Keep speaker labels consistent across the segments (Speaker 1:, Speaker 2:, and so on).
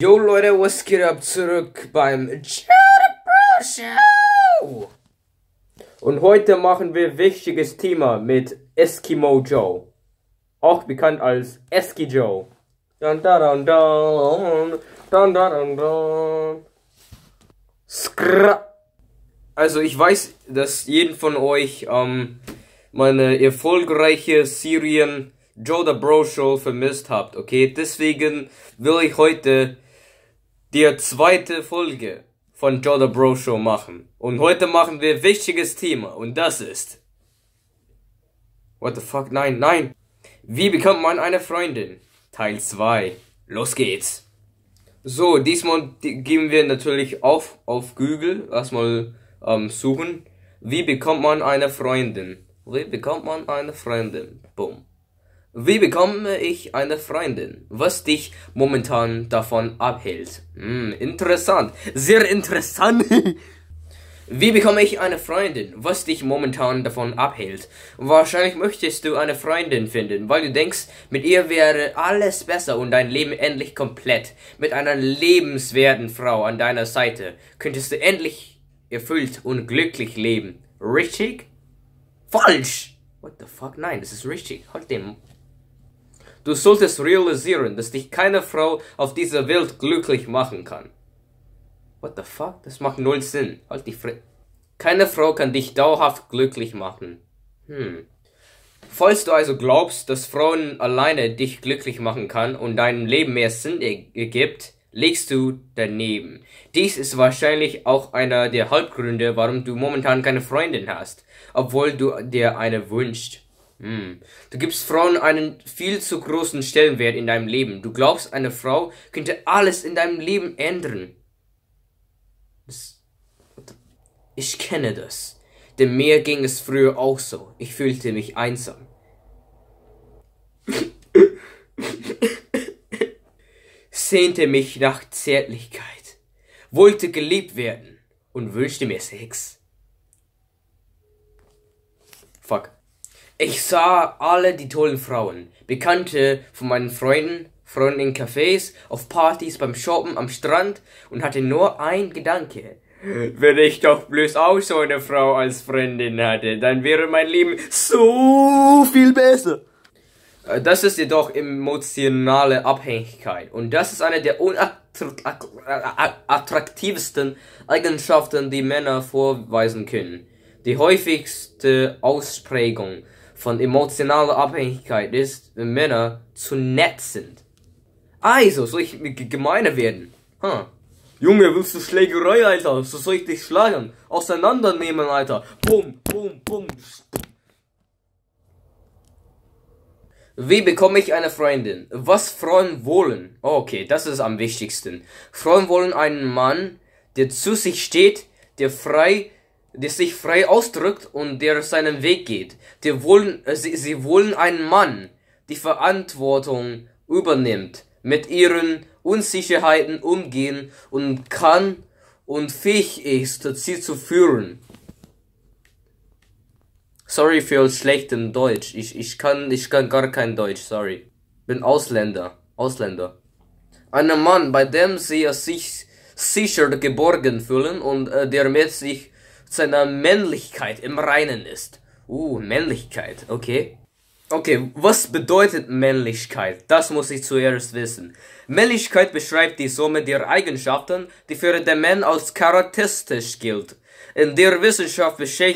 Speaker 1: Yo Leute, was geht ab? Zurück beim Joda Bro Show! Und heute machen wir wichtiges Thema mit Eskimo Joe. Auch bekannt als Eski Joe. Dun, dun, dun, dun, dun, dun, dun. Skra. Also ich weiß, dass jeden von euch meine erfolgreiche Serien Joda Bro Show vermisst habt, okay? Deswegen will ich heute die zweite Folge von Joda Bro Show machen. Und heute machen wir wichtiges Thema und das ist... What the fuck? Nein, nein! Wie bekommt man eine Freundin? Teil 2. Los geht's! So, diesmal geben wir natürlich auf Google. Lass mal suchen. Wie bekommt man eine Freundin? Wie bekommt man eine Freundin? Boom. Wie bekomme ich eine Freundin? Was dich momentan davon abhält? Interessant. Sehr interessant. Wie bekomme ich eine Freundin? Was dich momentan davon abhält? Wahrscheinlich möchtest du eine Freundin finden, weil du denkst, mit ihr wäre alles besser und dein Leben endlich komplett. Mit einer lebenswerten Frau an deiner Seite könntest du endlich erfüllt und glücklich leben. Richtig? Falsch! What the fuck? Nein, das ist richtig. Halt den... Du solltest realisieren, dass dich keine Frau auf dieser Welt glücklich machen kann. What the fuck? Das macht null Sinn. Halt die Keine Frau kann dich dauerhaft glücklich machen. Falls du also glaubst, dass Frauen alleine dich glücklich machen kann und deinem Leben mehr Sinn ergibt, liegst du daneben. Dies ist wahrscheinlich auch einer der Hauptgründe, warum du momentan keine Freundin hast, obwohl du dir eine wünschst. Du gibst Frauen einen viel zu großen Stellenwert in deinem Leben. Du glaubst, eine Frau könnte alles in deinem Leben ändern. Ich kenne das. Denn mir ging es früher auch so. Ich fühlte mich einsam. Sehnte mich nach Zärtlichkeit. Wollte geliebt werden. Und wünschte mir Sex. Fuck. Ich sah alle die tollen Frauen, Bekannte von meinen Freunden in Cafés, auf Partys, beim Shoppen, am Strand und hatte nur ein Gedanke. Wenn ich doch bloß auch so eine Frau als Freundin hatte, dann wäre mein Leben so viel besser. Das ist jedoch emotionale Abhängigkeit und das ist eine der unattraktivsten Eigenschaften, die Männer vorweisen können. Die häufigste Ausprägung von emotionaler Abhängigkeit ist, wenn Männer zu nett sind. Also, soll ich gemeiner werden? Junge, willst du Schlägerei, Alter? So soll ich dich schlagen? Auseinandernehmen, Alter. Bum, bum, bum. Wie bekomme ich eine Freundin? Was Frauen wollen? Okay, das ist am wichtigsten. Frauen wollen einen Mann, der zu sich steht, der sich frei ausdrückt und der seinen Weg geht. Sie wollen einen Mann, die Verantwortung übernimmt, mit ihren Unsicherheiten umgehen und kann und fähig ist, sie zu führen. Sorry für schlechten Deutsch. Ich kann gar kein Deutsch, sorry. Bin Ausländer. Ein Mann, bei dem sie sich sicher geborgen fühlen und der mit sich seiner Männlichkeit im Reinen ist. Männlichkeit, okay. Okay, was bedeutet Männlichkeit? Das muss ich zuerst wissen. Männlichkeit beschreibt die Summe der Eigenschaften, die für den Mann als charakteristisch gilt. In der Wissenschaft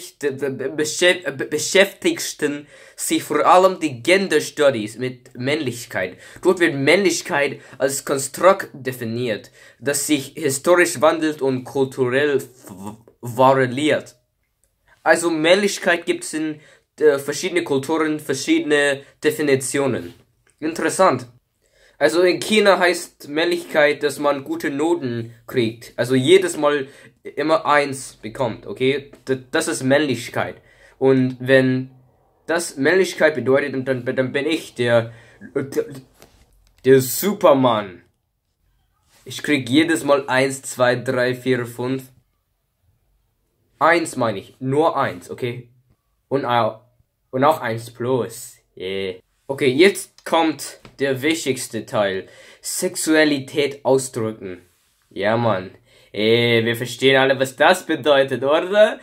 Speaker 1: beschäftigten sich vor allem die Gender Studies mit Männlichkeit. Dort wird Männlichkeit als Konstrukt definiert, das sich historisch wandelt und kulturell variiert. Also Männlichkeit gibt es in verschiedene Kulturen, verschiedene Definitionen. Interessant. Also in China heißt Männlichkeit, dass man gute Noten kriegt. Also jedes Mal immer 1 bekommt, okay? Das ist Männlichkeit. Und wenn das Männlichkeit bedeutet, dann bin ich der Superman. Ich krieg jedes Mal 1, 2, 3, 4, 5. 1 meine ich. Nur 1, okay? Und auch 1 plus. Yeah. Okay, jetzt kommt der wichtigste Teil. Sexualität ausdrücken. Ja, Mann. Wir verstehen alle, was das bedeutet, oder?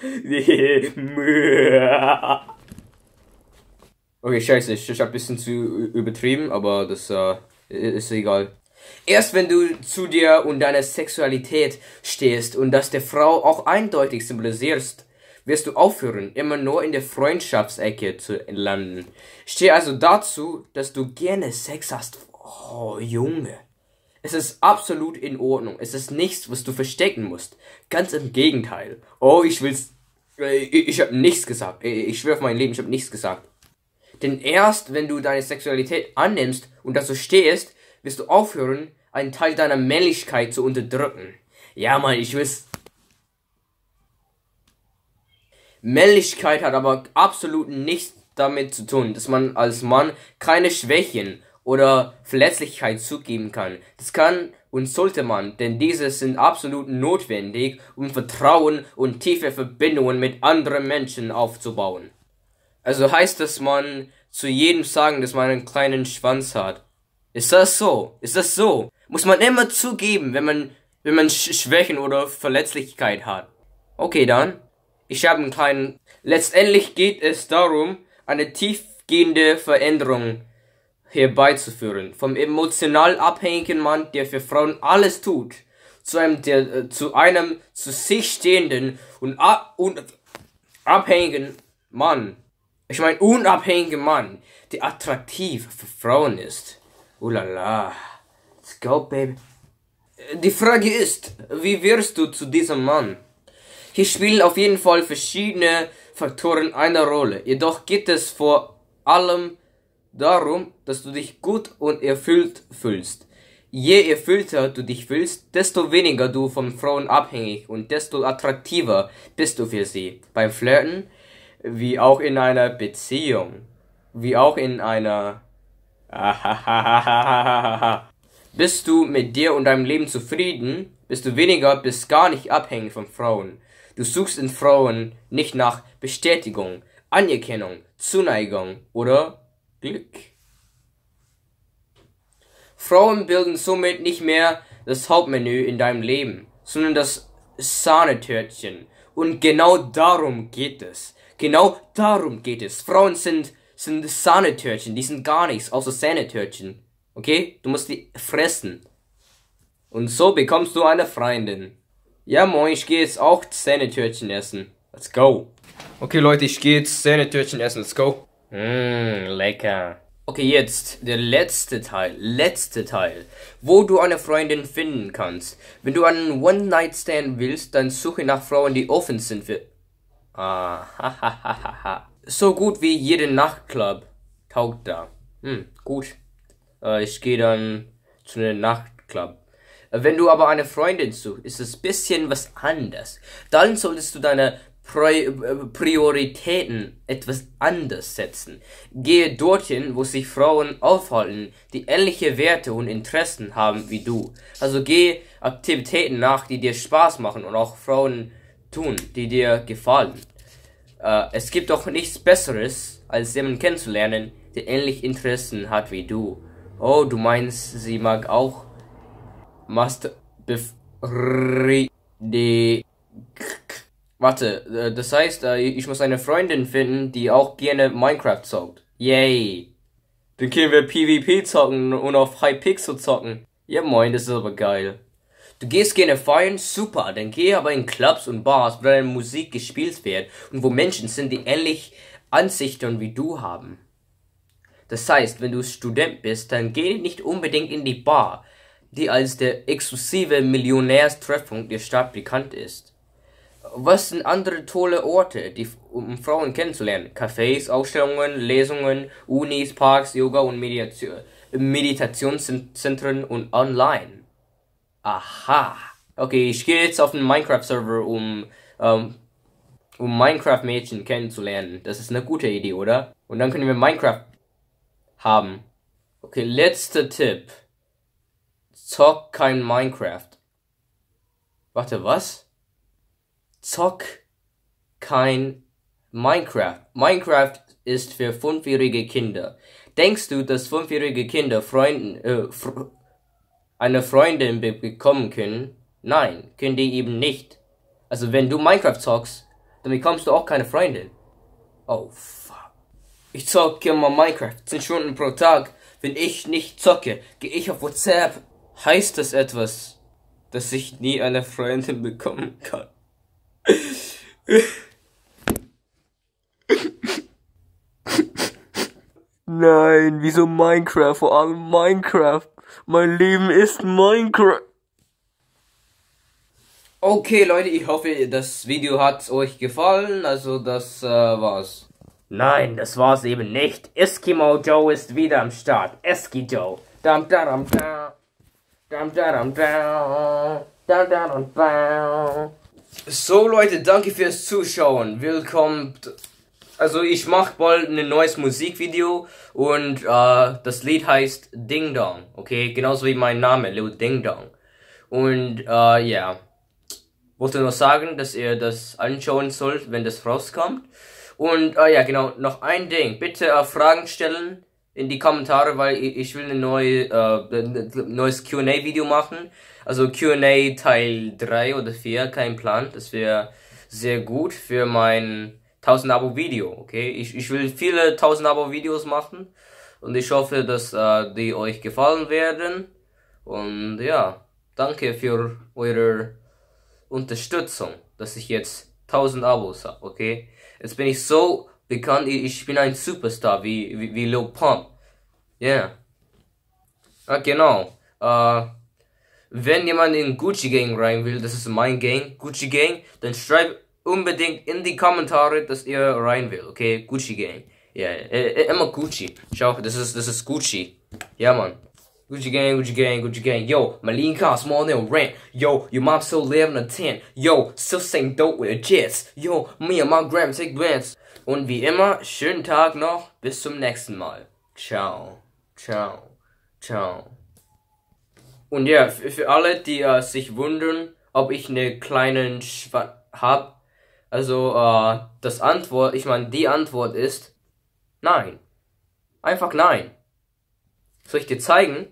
Speaker 1: Okay, scheiße, ich hab ein bisschen zu übertrieben, aber das ist egal. Erst wenn du zu dir und deiner Sexualität stehst und das der Frau auch eindeutig symbolisierst, wirst du aufhören, immer nur in der Freundschaftsecke zu landen. Steh also dazu, dass du gerne Sex hast. Oh, Junge. Es ist absolut in Ordnung. Es ist nichts, was du verstecken musst. Ganz im Gegenteil. Oh, ich hab nichts gesagt. Ich schwöre auf mein Leben, ich hab nichts gesagt. Denn erst wenn du deine Sexualität annimmst und dazu stehst, wirst du aufhören, einen Teil deiner Männlichkeit zu unterdrücken. Ja, Mann, ich weiß. Männlichkeit hat aber absolut nichts damit zu tun, dass man als Mann keine Schwächen oder Verletzlichkeit zugeben kann. Das kann und sollte man, denn diese sind absolut notwendig, um Vertrauen und tiefe Verbindungen mit anderen Menschen aufzubauen. Also heißt das, man zu jedem sagen, dass man einen kleinen Schwanz hat. Ist das so? Ist das so? Muss man immer zugeben, wenn man Schwächen oder Verletzlichkeit hat. Okay, dann. Ich habe einen kleinen... Letztendlich geht es darum, eine tiefgehende Veränderung herbeizuführen. Vom emotional abhängigen Mann, der für Frauen alles tut, zu einem zu sich stehenden und abhängigen Mann. Ich meine, unabhängigen Mann, der attraktiv für Frauen ist. Ulala. Let's go, baby. Die Frage ist, wie wirst du zu diesem Mann? Hier spielen auf jeden Fall verschiedene Faktoren eine Rolle. Jedoch geht es vor allem darum, dass du dich gut und erfüllt fühlst. Je erfüllter du dich fühlst, desto weniger du von Frauen abhängig und desto attraktiver bist du für sie. Beim Flirten, wie auch in einer Beziehung, wie auch in einer... Bist du mit dir und deinem Leben zufrieden, bist du weniger bis gar nicht abhängig von Frauen. Du suchst in Frauen nicht nach Bestätigung, Anerkennung, Zuneigung oder Glück. Frauen bilden somit nicht mehr das Hauptmenü in deinem Leben, sondern das Sahnetörtchen. Und genau darum geht es. Genau darum geht es. Frauen sind Sahnetörtchen, die sind gar nichts außer Sahnetörtchen. Okay? Du musst die fressen. Und so bekommst du eine Freundin. Ja moin, ich gehe jetzt auch Sahnetörtchen essen. Let's go. Okay Leute, ich gehe jetzt Sahnetörtchen essen. Let's go. Lecker. Okay, jetzt der letzte Teil, wo du eine Freundin finden kannst. Wenn du einen One-Night-Stand willst, dann suche nach Frauen, die offen sind für... So gut wie jeder Nachtclub taugt da. Gut. Ich gehe dann zu einem Nachtclub. Wenn du aber eine Freundin suchst, ist es ein bisschen was anderes. Dann solltest du deine Prioritäten etwas anders setzen. Gehe dorthin, wo sich Frauen aufhalten, die ähnliche Werte und Interessen haben wie du. Also geh Aktivitäten nach, die dir Spaß machen und auch Frauen tun, die dir gefallen. Es gibt doch nichts Besseres, als jemanden kennenzulernen, der ähnliche Interessen hat wie du. Oh, du meinst, sie mag auch Warte, das heißt, ich muss eine Freundin finden, die auch gerne Minecraft zockt. Yay. Dann können wir PvP zocken und auf Hypixel zocken. Ja moin, das ist aber geil. Du gehst gerne feiern? Super, dann geh aber in Clubs und Bars, wo deine Musik gespielt wird und wo Menschen sind, die ähnlich Ansichten wie du haben. Das heißt, wenn du Student bist, dann geh nicht unbedingt in die Bar, die als der exklusive Millionärstreffpunkt der Stadt bekannt ist. Was sind andere tolle Orte, um Frauen kennenzulernen? Cafés, Ausstellungen, Lesungen, Unis, Parks, Yoga und Meditationszentren und online. Aha. Okay, ich gehe jetzt auf den Minecraft-Server, um Minecraft-Mädchen kennenzulernen. Das ist eine gute Idee, oder? Und dann können wir Minecraft haben. Okay, letzter Tipp. Zock kein Minecraft. Warte, was? Zock kein Minecraft. Minecraft ist für 5-jährige Kinder. Denkst du, dass 5-jährige Kinder eine Freundin bekommen können? Nein, können die eben nicht. Also wenn du Minecraft zockst, dann bekommst du auch keine Freundin. Oh fuck. Ich zocke immer Minecraft 10 Stunden pro Tag. Wenn ich nicht zocke, gehe ich auf WhatsApp. Heißt das etwas, dass ich nie eine Freundin bekommen kann? Nein, wieso Minecraft? Vor allem Minecraft. Mein Leben ist Minecraft. Okay, Leute, ich hoffe, das Video hat euch gefallen. Also, das war's. Nein, das war's eben nicht. Eskimo Joe ist wieder am Start. Eski Joe. Dam, dam, dam, dam, dam, dam, dam, dam, dam. So, Leute, danke fürs Zuschauen. Willkommen. Also, ich mache bald ein neues Musikvideo und das Lied heißt Ding Dong. Okay, genauso wie mein Name, Lil Ding Dong. Und ja. Wollte nur sagen, dass ihr das anschauen sollt, wenn das rauskommt. Und ja, genau, noch ein Ding. Bitte Fragen stellen in die Kommentare, weil ich will ein neues Q&A-Video machen. Also Q&A Teil 3 oder 4, kein Plan. Das wäre sehr gut für mein 1000 Abo-Video, okay? Ich will viele 1000 Abo-Videos machen. Und ich hoffe, dass die euch gefallen werden. Und ja, danke für eure Unterstützung, dass ich jetzt 1000 Abos habe, okay? Jetzt bin ich so bekannt, ich bin ein Superstar, wie Lil Pump. Ja. Yeah. Ah, genau. Wenn jemand in Gucci Gang rein will, das ist mein Gang, Gucci Gang, dann schreibt unbedingt in die Kommentare, dass ihr rein will, okay? Gucci Gang. Ja, yeah. Immer Gucci. Schau, das ist Gucci. Ja, Mann. Gucci gang, Gucci gang, Gucci gang. Yo, my lean car small nail rent. Yo, your mom still live in a tent. Yo, still same dope with a jets. Yo, me and my gram take glance. Und wie immer, schönen Tag noch. Bis zum nächsten Mal. Ciao. Ciao. Ciao. Und ja, für alle, die sich wundern, ob ich eine kleine hab. Also, die Antwort ist nein. Einfach nein. Soll ich dir zeigen?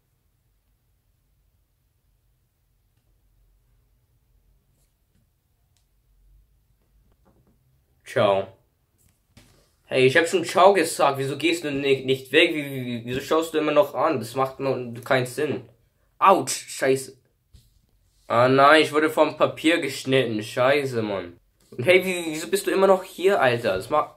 Speaker 1: Ciao. Hey, ich hab schon Ciao gesagt. Wieso gehst du nicht weg? Wieso schaust du immer noch an? Das macht noch keinen Sinn. Autsch, scheiße. Ah nein, ich wurde vom Papier geschnitten. Scheiße, Mann. Und hey, wieso bist du immer noch hier, Alter? Das macht...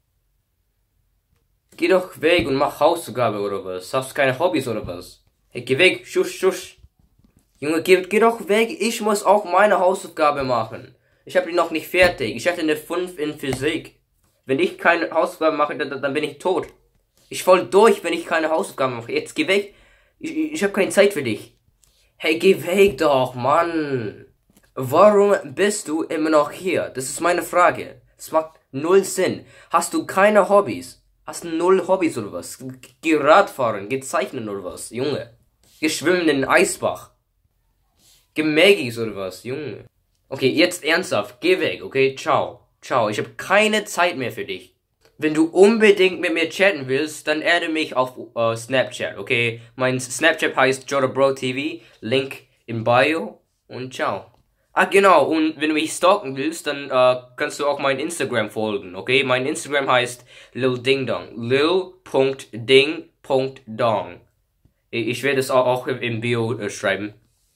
Speaker 1: Geh doch weg und mach Hausaufgabe oder was? Hast du keine Hobbys oder was? Hey, geh weg. Schusch, schusch. Junge, geh doch weg. Ich muss auch meine Hausaufgabe machen. Ich habe die noch nicht fertig. Ich hatte eine 5 in Physik. Wenn ich keine Hausaufgaben mache, dann bin ich tot. Ich fall durch, wenn ich keine Hausaufgaben mache. Jetzt geh weg. Ich habe keine Zeit für dich. Hey, geh weg doch, Mann. Warum bist du immer noch hier? Das ist meine Frage. Das macht null Sinn. Hast du keine Hobbys? Hast du 0 Hobbys oder was? Geh Radfahren, geh zeichnen oder was, Junge. Geh schwimmen in den Eisbach. Geh Maggies oder was, Junge. Okay, jetzt ernsthaft, geh weg, okay? Ciao. Ciao, ich habe keine Zeit mehr für dich. Wenn du unbedingt mit mir chatten willst, dann adde mich auf Snapchat, okay? Mein Snapchat heißt JodaBroTV, Link im Bio und ciao. Ah genau, und wenn du mich stalken willst, dann kannst du auch mein Instagram folgen, okay? Mein Instagram heißt lildingdong, lil.ding.dong. Ich werde es auch im Bio schreiben.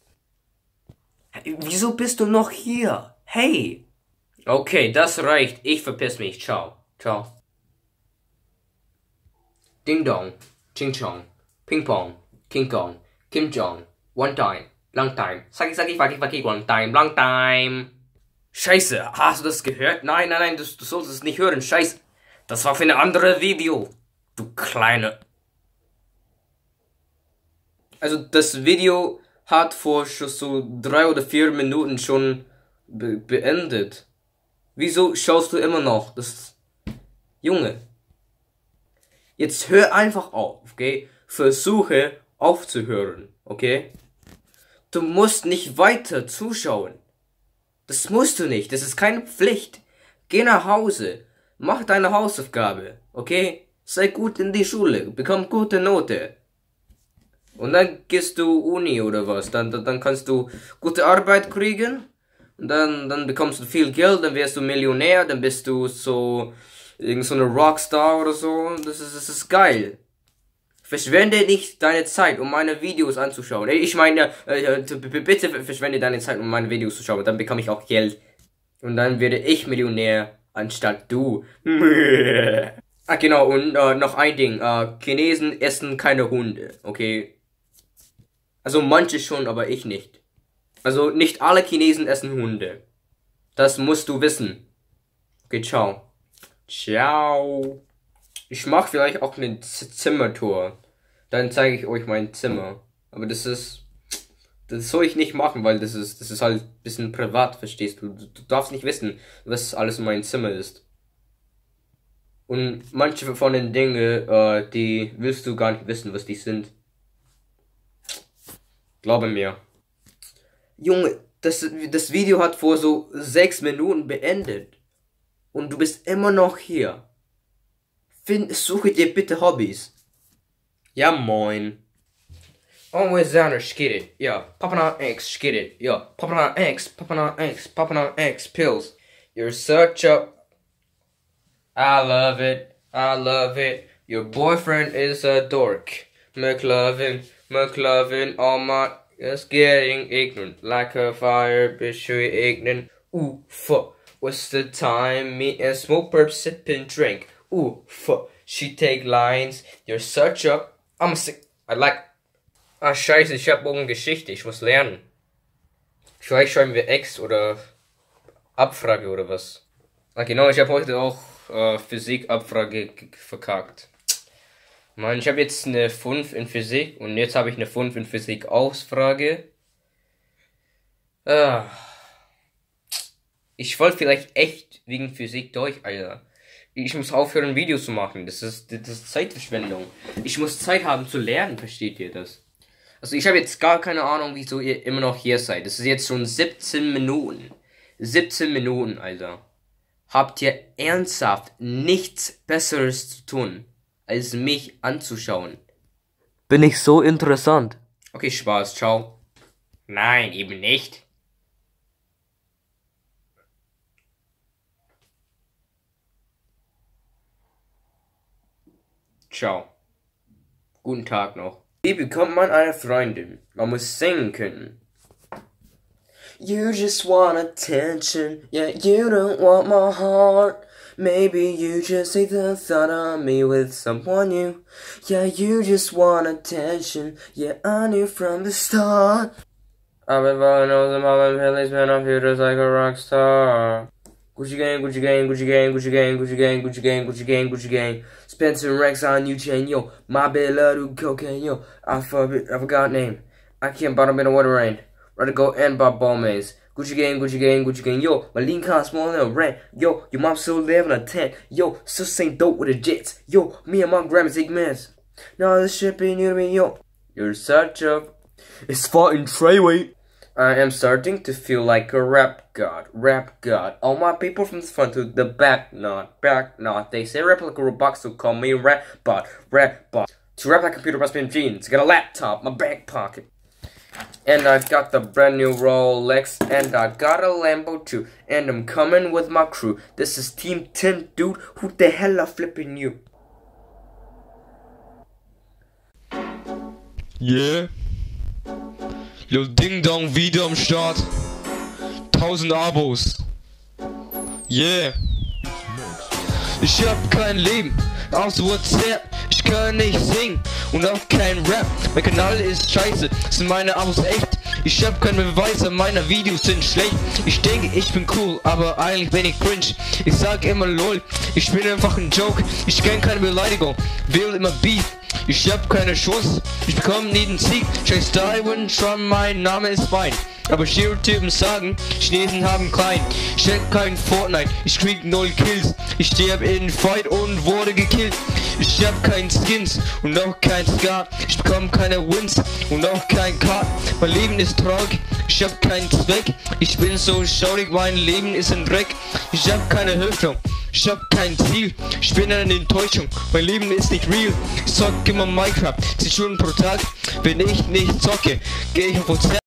Speaker 1: Wieso bist du noch hier? Hey! Okay, das reicht. Ich verpiss mich. Ciao. Ciao. Ding Dong. Ching Chong. Ping Pong. King Kong. Kim Jong. One time. Long time. Saki Saki Faki Faki One time. Long time. Scheiße. Hast du das gehört? Nein, nein, nein. Du sollst es nicht hören. Scheiße. Das war für eine andere Video. Du kleine... Also das Video hat vor schon so 3 oder 4 Minuten schon beendet. Wieso schaust du immer noch? Das... Junge. Jetzt hör einfach auf, okay? Versuche aufzuhören, okay? Du musst nicht weiter zuschauen. Das musst du nicht. Das ist keine Pflicht. Geh nach Hause. Mach deine Hausaufgabe, okay? Sei gut in die Schule, bekomm gute Note. Und dann gehst du Uni oder was, dann kannst du gute Arbeit kriegen. Und dann bekommst du viel Geld, dann wirst du Millionär, dann bist du so irgend so eine Rockstar oder so. Das ist geil. Verschwende nicht deine Zeit, um meine Videos anzuschauen. Ich meine, bitte verschwende deine Zeit, um meine Videos zu schauen. Dann bekomme ich auch Geld. Und dann werde ich Millionär, anstatt du. Ah, genau, und noch ein Ding. Chinesen essen keine Hunde, okay? Also manche schon, aber ich nicht. Also nicht alle Chinesen essen Hunde. Das musst du wissen. Okay, ciao. Ciao. Ich mache vielleicht auch eine Zimmertour. Dann zeige ich euch mein Zimmer. Aber das soll ich nicht machen, weil das ist halt ein bisschen privat, verstehst du? Du darfst nicht wissen, was alles in meinem Zimmer ist. Und manche von den Dingen, die willst du gar nicht wissen, was die sind. Glaube mir. Junge, das Video hat vor so 6 Minuten beendet. Und du bist immer noch hier. Suche dir bitte Hobbys. Ja, moin. Alexander, get it. Yeah, popping on X, get it. Yeah, popping on X, popping on X, popping on X pills. You're such a... I love it, I love it. Your boyfriend is a dork. McLovin, all my... Just getting ignorant, like a fire, bitch, you ignorant. Ooh, fuck, what's the time? Me and smoke, perp, sip and drink. Ooh, fuck, she take lines. You're such a... I'm sick. I like... Ah, scheiße, ich hab morgen Geschichte, ich muss lernen. Vielleicht schreiben wir Ex oder Abfrage oder was. Ah, genau, ich habe heute auch Physik-Abfrage verkackt. Mann, ich habe jetzt eine 5 in Physik und jetzt habe ich eine 5 in Physik-Ausfrage. Ich wollte vielleicht echt wegen Physik durch, Alter. Ich muss aufhören, Videos zu machen. Das ist Zeitverschwendung. Ich muss Zeit haben zu lernen, versteht ihr das? Also ich habe jetzt gar keine Ahnung, wieso ihr immer noch hier seid. Das ist jetzt schon 17 Minuten. 17 Minuten, Alter. Habt ihr ernsthaft nichts Besseres zu tun, als mich anzuschauen? Bin ich so interessant? Okay, Spaß, ciao. Nein, eben nicht. Ciao. Guten Tag noch. Wie bekommt man eine Freundin? Man muss singen können. You just want attention, yeah, you don't want my heart. Maybe you just hate the thought of me with someone new. Yeah, you just want attention, yeah, I knew from the start. I've been falling over the mom and man, I feel just like a rock star. Gucci gang, Gucci gang, Gucci gang, Gucci gang, Gucci gang, Gucci gang, Gucci gang, Gucci gang. Spend some racks on you chain, yo. My bed love do cocaine, yo. I forgot name. I can't bottom in the water rain. Rather go and buy ball maze. Gucci gang, Gucci gang, Gucci gang, yo. My lean con small little rent. Yo, your mom still live in a tent. Yo, still same dope with the jets. Yo, me and my grandma's ignorance. No, this shit be new to me, yo. You're such a... It's fucking Treyway. I am starting to feel like a rap god. All my people from the front to the back, not. They say rap like a robot, so call me rap bot. To rap like a computer must be in jeans. Got a laptop, my back pocket. And I got the brand new Rolex, and I got a Lambo too. And I'm coming with my crew. This is Team 10, dude. Who the hell are flipping you?
Speaker 2: Yeah. Yo, Ding Dong wieder am Start. 1000 Abos. Yeah. Ich hab kein Leben, außer WhatsApp. Ich kann nicht singen und auch kein Rap. Mein Kanal ist scheiße, sind meine Abos echt. Ich hab keine Beweise, meine Videos sind schlecht. Ich denke, ich bin cool, aber eigentlich bin ich cringe. Ich sag immer lol, ich bin einfach ein Joke. Ich kenn keine Beleidigung, will immer Beef. Ich hab keine Chance, ich bekomme nie den Sieg. Chase Darwin, schon mein Name ist fein. Aber Stereotypen sagen, Chinesen haben klein. Ich hätte kein Fortnite, ich krieg 0 Kills. Ich sterb in Fight und wurde gekillt. Ich hab kein Skins und auch kein Skat. Ich bekomme keine Wins und auch kein Card. Mein Leben ist traurig, ich hab keinen Zweck. Ich bin so schaurig, mein Leben ist ein Dreck. Ich hab keine Hoffnung, Ich hab kein Ziel, ich bin eine Enttäuschung, mein Leben ist nicht real. Ich zock immer Minecraft, 10 Stunden pro Tag, wenn ich nicht zocke, geh ich auf Konzert.